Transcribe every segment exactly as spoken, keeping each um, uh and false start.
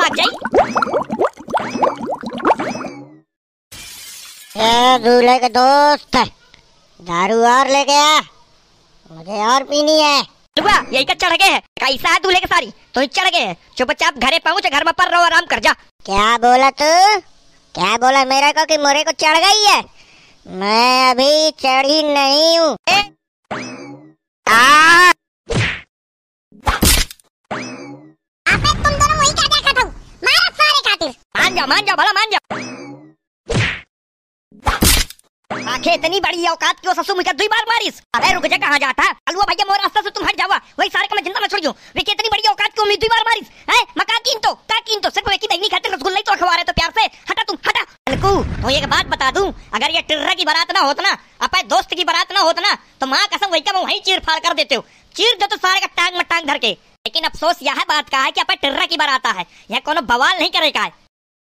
भाग जाई। ए दूल्हे के दोस्त, दारू और लेके आ, मुझे और पीनी है। दुआ यही का चढ़ गए है, कैसा है दूल्हे के सारी तो चढ़ गए है। चुपचाप घरे पहुंच, घर में पर रहो, आराम कर जा। क्या बोला तू? क्या बोला मेरे को कि मोरे को चढ़ गई है? मैं अभी चढ़ी नहीं हूँ। तुम दोनों वही क्या क्या करते हो? मारो सारे कातिल। मान जा मान जा भला मान जा। आखे इतनी बड़ी औकात क्यों ससु मुझे दुई बार मारिस? अबे रुक जा, कहाँ जाता? अलुआ भैया मोर रास्ता से तुम हट जावा, वही सारे का मैं जिंदा न छोड़ दूं। वे इतनी बड़ी औकात क्यों मुझे दुई बार मारिस? हैं मका कीन तो का कीन तो सिर्फ एक ही बहनी खातिर रसगुल्ला ही तो खवा रहे तो प्यार से। हटा तुम हटा। अनकू तो एक बात बता दूं, अगर ये टिर्रा की बारात ना होत ना, अपने दोस्त की बारात ना होत ना, तो मां कसम वही का मैं वहीं चीर फाड़ कर देते हो। चीर दो तो सारे का टांग में टांग धर के। लेकिन अफसोस यह बात का है कि अपने टिर्रा की बारात है, यह कोनो बवाल नहीं करेगा है।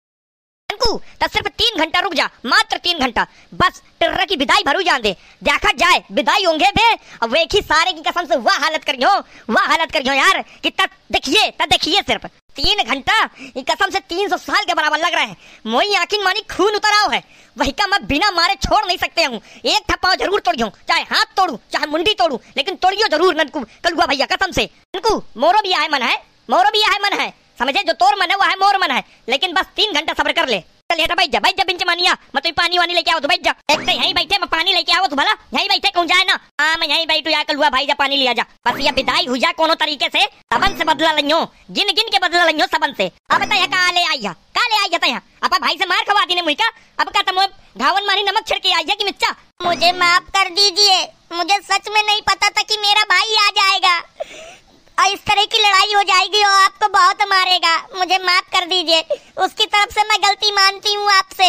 तो सिर्फ तीन घंटा रुक जा, मात्र तीन घंटा बस। टिर्रा की विदाई भरू जान दे, देखा जाए विदाई होंगे बे। अब वे ही सारे की कसम से वाह हालत करियो, वाह हालत करियो यार कि तब देखिए तब देखिए सिर्फ तीन घंटा कसम से तीन सौ साल के बराबर लग रहे हैं। मोई आखिर मानी खून उतर आओ है, वही का मैं बिना मारे छोड़ नहीं सकते हूँ। एक थप्पा जरूर तोड़ियो, चाहे हाथ तोड़ू चाहे मुंडी तोड़ू, लेकिन तोड़ियो जरूर ननकू कलुआ भैया कसम से। ननकू मोरो भी आए मन है, मोरो भी आए मन है, समझे? जो तोर मन है वो है मोर मन है, लेकिन बस तीन घंटा सब्र कर ले। चल ये बैठ जा, बैठ जा बिंच मानिया, मैं तो पानी वानी लेके आओ तो बैठ जा। एक तो यहीं बैठे, मैं पानी लेके आओ तो भला यहीं बैठे कौन जाए ना। हाँ मैं यहीं बैठू, या कलुआ भाई जा पानी लिया जा। बस ये विदाई हुई जा कोनो तरीके से, सबन से बदला लियो, गिन गिन के बदला लियो सबन से। अब तय कहाँ ले आई है, कहाँ ले आई है तय? अब भाई से मार खवा दी ने मुझका, अब का तुम घावन मारी नमक छिड़के आई है कि मिर्चा? मुझे माफ कर दीजिए, मुझे सच में नहीं पता था कि मेरा भाई आ जाएगा और इस तरह की लड़ाई हो जाएगी और आपको बहुत मारेगा। मुझे माफ कर दीजिए, उसकी तरफ से मैं गलती मानती हूँ आपसे।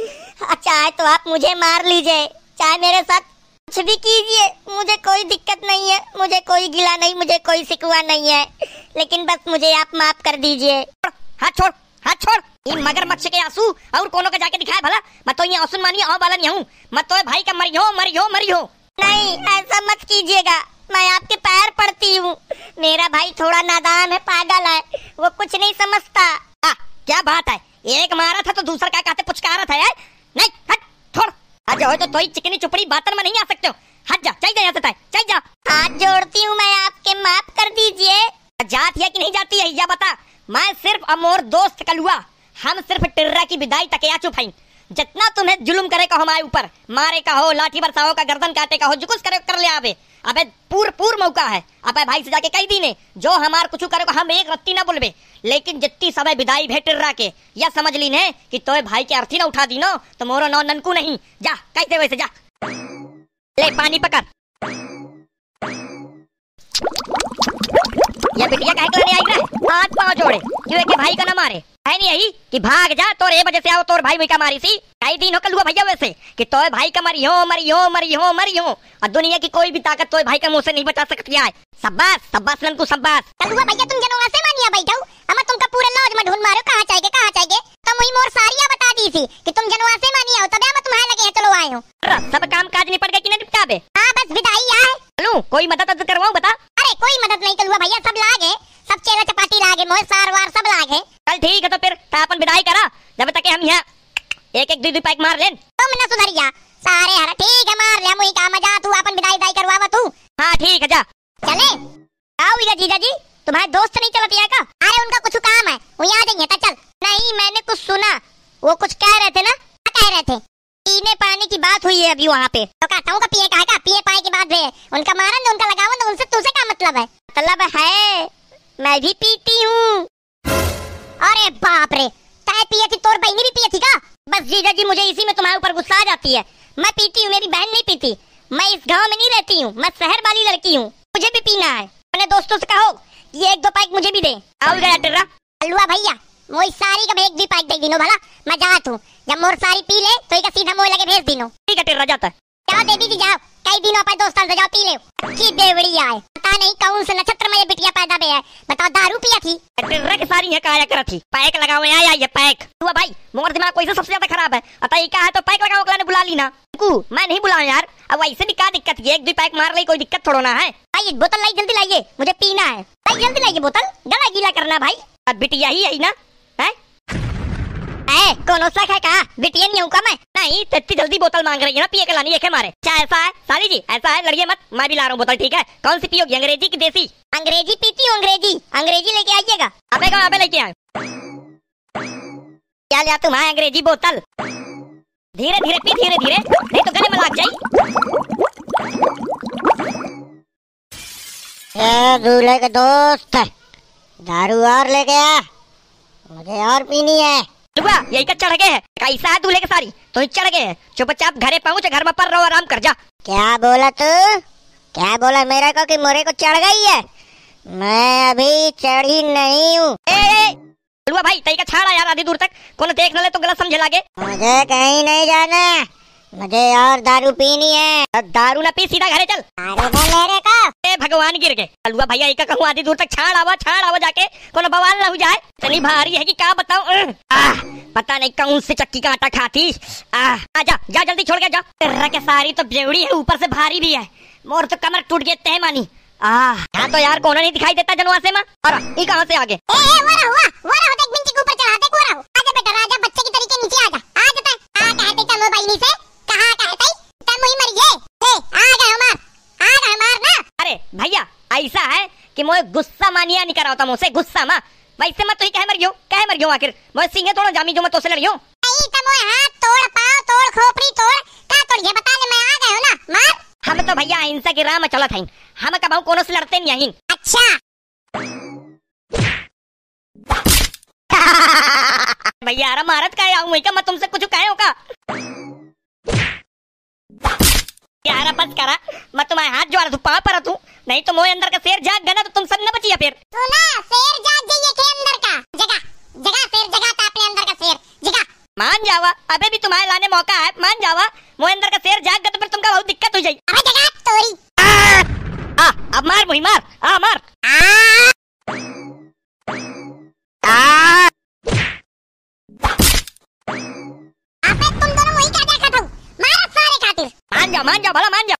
चाहे तो आप मुझे मार लीजिए, चाहे मेरे साथ कुछ भी कीजिए, मुझे कोई दिक्कत नहीं है, मुझे कोई गिला नहीं, मुझे कोई शिकवा नहीं है, लेकिन बस मुझे आप माफ कर दीजिए। हाथ छोड़, हाथ छोड़। इन मगरमच्छ के आंसू और कोनो का जाके दिखाए भला? मैं तो ये आंसू मानी आओ वाला नहीं हूँ, मैं तो भाई का मरी हो मरी हो मरी हो। नहीं ऐसा मत कीजिएगा, मैं आपके पैर पड़ती हूँ। मेरा भाई थोड़ा नादान है, पागल है, वो कुछ नहीं समझता। आ, क्या बात है, एक मारा था तो दूसरा क्या कहते पुचकारा था यार? नहीं हट छोड़, आज हो तो तोई चिकनी चुपड़ी बातन में नहीं आ सकते हो। हट जा, चल जा यहाँ से, चल जा। हाथ जोड़ती हूँ मैं आपके, माफ कर दीजिए। जाती है कि नहीं जाती है या बता? मैं सिर्फ अमोर दोस्त कलुआ, हम सिर्फ टिर्रा की विदाई तक आ चुप हैं। जितना तुम्हें जुलुम करे का हमारे ऊपर, मारे का हो, लाठी बरसाओ का, गर्दन काटे का हो, जो कुछ करे कर ले आवे। अबे पूर पूर मौका है, अबे भाई से जाके कही दी ने जो हमार कुछ करे को हम एक रत्ती ना बोलबे, लेकिन जितनी समय विदाई भे टिर्रा के या समझ ली ने कि तोए भाई के अर्थी ना उठा दी नो तो मोरो नौ ननकू नहीं। जा कैसे वैसे जा, ले पानी पकड़। ये बिटिया काहे करने आई रहा? हाथ पांव जोड़े क्यों के भाई का ना मारे? है नहीं यही कि भाग जा, तोर ए वजह से आओ तोर भाई वही का मारी सी। कई दिन हो कलुआ भैया वैसे कि तोय भाई का मरी हो मरी हो मरी हो मरी हो, और दुनिया की कोई भी ताकत तोय भाई का मुंह से नहीं बचा सकती है। शाबाश शाबाश ननकू शाबाश। कलुआ भैया तुम जनवा से मानिया बैठो, हम तुमका पूरे लॉज में ढूंढ मारो, कहां जाएगे कहां जाएगे? तो मुई मोर सारिया बता दी थी कि तुम जनवा से मानिया हो, तब मैं तुम्हारे लगे चलो आए हूं। सब काम काज निपट गए कि नहीं निपटाबे? हां बस विदाई आए। चलो कोई मदद करवाऊं बता? अरे कोई मदद नहीं कलुआ भैया, सब लागे, सब चेला चपाती लागे, मोर सार वार सब लागे। चल ठीक है तो फिर अपन विदाई करा, जब तक हम यहाँ एक एक दो दो पैक मार लें। तुम न सुधरिया सारे हरा, ठीक है मार लिया मुई का मजा, तू अपन विदाई दाई करवावा तू। हाँ ठीक है जा। चले आओ इधर जीजा जी, तुम्हारे दोस्त नहीं चलती है का? अरे उनका कुछ काम है, वो यहाँ देंगे ता चल। नहीं मैंने कुछ सुना, वो कुछ कह रहे थे ना, क्या कह रहे थे? पीने पानी की बात हुई है अभी वहाँ पे, तो कहता हूँ का पिए का, पिए पाए की बात है, उनका मारन उनका लगावन, उनसे तुझसे क्या मतलब है? मतलब है मैं भी पीती हूँ। अरे बाप रे, चाय पिए थी, तोर बहनी भी पिए थी का? बस जीजा जी मुझे इसी में तुम्हारे ऊपर गुस्सा आ जाती है। मैं पीती हूँ, मेरी बहन नहीं पीती। मैं इस गांव में नहीं रहती हूँ, मैं शहर वाली लड़की हूँ, मुझे भी पीना है। अपने दोस्तों से कहो ये एक दो पैक मुझे भी दे। आओ गया टिर्रा। अलुआ भैया मोई सारी का एक भी पैक दे दिनो भला, मैं जात हूँ। जब मोर सारी पी ले तो एक सीधा मोई लगे भेज दिनो। ठीक है टिर्रा जाता है। जाओ दे दी जाओ, कई दिनों पर दोस्तों से जाओ पी ले। की देवड़ी आए, पता नहीं कौन से नक्षत्र में ये बिटिया पैदा बे है, बताओ दारू पिया थी? टिर्रा के सारी है काया कर थी, पैक लगाओ आया ये पैक। हुआ भाई मोर दिमाग कोई से सबसे ज्यादा खराब है, अतः का है तो पैक लगाओ, अगला ने बुला ली ना। कू मैं नहीं बुलाऊं यार, अब वैसे भी क्या दिक्कत है, एक दो पैक मार ले कोई दिक्कत थोड़ा ना है। भाई बोतल लाई जल्दी लाइए, मुझे पीना है। भाई जल्दी लाइए बोतल, गला गीला करना भाई। अब बिटिया ही है ना, है ए कौन सा है का बिटिया नहीं हूँ का मैं। नहीं तो इतनी जल्दी बोतल मांग रही है ना पिए के लानी है मारे। क्या ऐसा है साली जी, ऐसा है लड़िए मत, मैं भी ला रहा हूँ बोतल ठीक है। कौन सी पियोगी, अंग्रेजी की देसी? अंग्रेजी पीती हूँ, अंग्रेजी अंग्रेजी लेके आइएगा। अबे कहाँ पे लेके आए, क्या लिया तुम? है अंग्रेजी बोतल, धीरे धीरे पी, धीरे धीरे नहीं तो गले में लग जाई। ए दूल्हे के दोस्त, दारू और लेके आ, मुझे और पीनी है। दुआ यही का चढ़ गए है, कैसा है दूल्हे के सारी तो चढ़ गए है। चुपचाप घरे पहुँच, घर में पर रहो, आराम कर जा। क्या बोला तू, क्या बोला मेरे को कि मोरे को चढ़ गई है? मैं अभी चढ़ी नहीं हूँ। दुआ भाई तई का छाड़ा यार, आधी दूर तक कौन देख न ले तो गलत समझे लागे। मुझे कहीं नहीं जाना, मुझे और दारू पीनी है। दारू ना पी, सीधा घरे चल। अरे वो मेरे को, ए भगवान गिर गए। अलुआ भैया एक कहूँ आधी दूर तक छाड़ आवा, छाड़ आवा जाके कोनो बवाल ना हो जाए। इतनी भारी है कि क्या बताऊं, पता नहीं कौन से चक्की का आटा खाती। आ, आ जा जा जल्दी छोड़ के जा। तेरा के सारी तो बेवड़ी है, ऊपर से भारी भी है, मोर तो कमर टूट गए तय मानी। आ यहाँ तो यार कोना नहीं दिखाई देता जनवा से माँ। अरे ये कहाँ से आगे? ए ए वो रहा, वो रहा, एक मिनट के ऊपर चढ़ा दे, वो रहा। आजा बेटा, राजा बच्चे की तरीके नीचे आजा, आ जाता है। आ कहते तम भाई से कहां कहते तम ही मर गए। ए आ गए हमार, आ गए हमार ना। अरे भैया ऐसा है कि मोए गुस्सा मानिया नहीं करा होता मुझसे, गुस्सा माँ वैसे मत तो ही कहे मर गयो, कहे मर गयो आखिर मोए सिंह थोड़ा जामी जो मैं तो से लड़ियो। नहीं तम हाथ तोड़, पाँव तोड़, खोपड़ी तोड़, का तोड़ ये बता ले। मैं आ गए हो ना, मार। हम तो भैया अहिंसा की राह में चलत हैं, हम कबाऊ कोनो से लड़ते नहीं हैं। अच्छा भैया अरे मारत का आऊं मैं, क्या मैं तुमसे कुछ कहे हो का? यार बस करा, मैं तुम्हारे हाथ जोड़ दूं, पाँव पर तू, नहीं तो मोए अंदर का शेर जाग गया ना तो तुम सब न बचिया फिर। सुना, शेर जाग जाइए के अंदर का, जगह जगह शेर जगह था अपने अंदर का शेर जगह। मान जावा, अबे भी तुम्हारे लाने मौका है, मान जावा। मोए अंदर का शेर जाग गया तो फिर तुमका बहुत दिक्कत हो जाई। अबे जगह तोरी। आ, आ, अब मार मुही मार, आ मार। आ आ अबे तुम दोनों वही क्या देखा था, मारा सारे खातिर। मान जा, मान जा भला मान जा।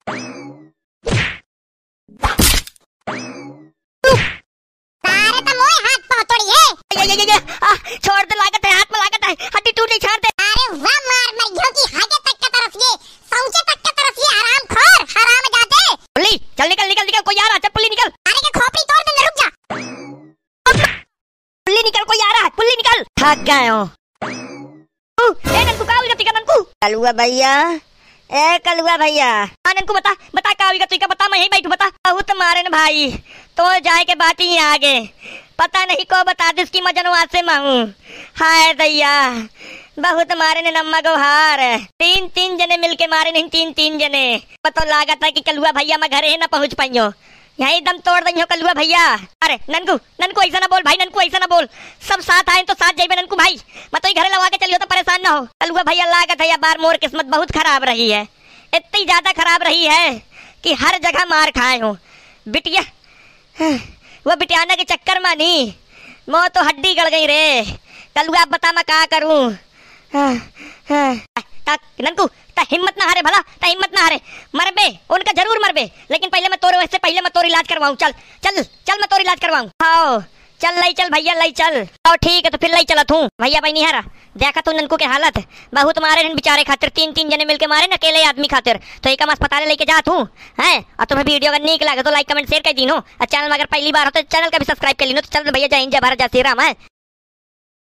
सारे तो मोए हाथ पाँव तोड़ी है। ये ये ये ये आ, छोड़ दे, लागत है हाथ में, लागत है, हड्डी टूट गई, छोड़ दे। अरे वाह, मार मरियो की हागे तक का तरफ ये, सौंचे तक का तरफ ये, हराम खोर, हराम जाते। पुल्ली चल निकल निकल निकल, कोई आ रहा है, पुल्ली निकल। अरे के खोपड़ी तोड़ दे, रुक जा। पुल्ली निकल, कोई आ रहा है, पुल्ली निकल। थक गए हो। ए ननकू का होगा टिका ननकू? कलुआ भैया, ए कलुआ भैया, हाँ ननकू बता बता का होगा तुझका, बता, मैं यहीं बैठू, बता। बहुत मारे न भाई, तो जाए के बात ही आगे, पता नहीं को बता दे इसकी मजनवा से महू। हाय दैया, बहुत मारे ने नम्मा गोहार, तीन तीन जने मिलके मारे नहीं, तीन तीन जने। पता लागत है कि कलुआ भैया मैं घरे न पहुंच पाइयो, यही दम तोड़ दई हो कलुआ भैया। अरे ननकू ननकू ऐसा ना बोल भाई, ननकू ऐसा ना बोल, सब साथ आए तो साथ जाइबे ननकू भाई, मैं तो घरे लगा के चलियो तो परेशान ना हो। कलुआ भैया लागत है या बार मोर किस्मत बहुत खराब रही है, इतनी ज्यादा खराब रही है कि हर जगह मार खाए हो। बिटिया वो बिटियाना के चक्कर में नहीं, मो तो हड्डी गड़ गई रे। कलुआ बता मैं क्या करूं। ननकू ता हिम्मत ना हारे भला, ता हिम्मत ना हारे, मरबे उनका जरूर मरबे, लेकिन पहले मैं तोरे वैसे पहले मैं तोर इलाज करवाऊं। चल चल चल मैं तोर इलाज करवाऊं। आओ चल लाई चल भैया लाई चल। तो ठीक है तो फिर लाई चलत हूँ भैया। भाई नहीं हारा, देखा तू ननकू के हालत, बहुत मारे हैं बेचारे खातिर, तीन तीन जने मिलके मारे न अकेले आदमी खातिर, तो एक अस्पताल लेके जात हूँ है। और तुम्हें वीडियो अगर नीक लगे तो लाइक कमेंट शेयर कर दीनो, और चैनल में अगर पहली बार हो तो चैनल का भी सब्सक्राइब कर लीनो। तो चल भैया जय हिंद, जय भारत, जय श्री राम है।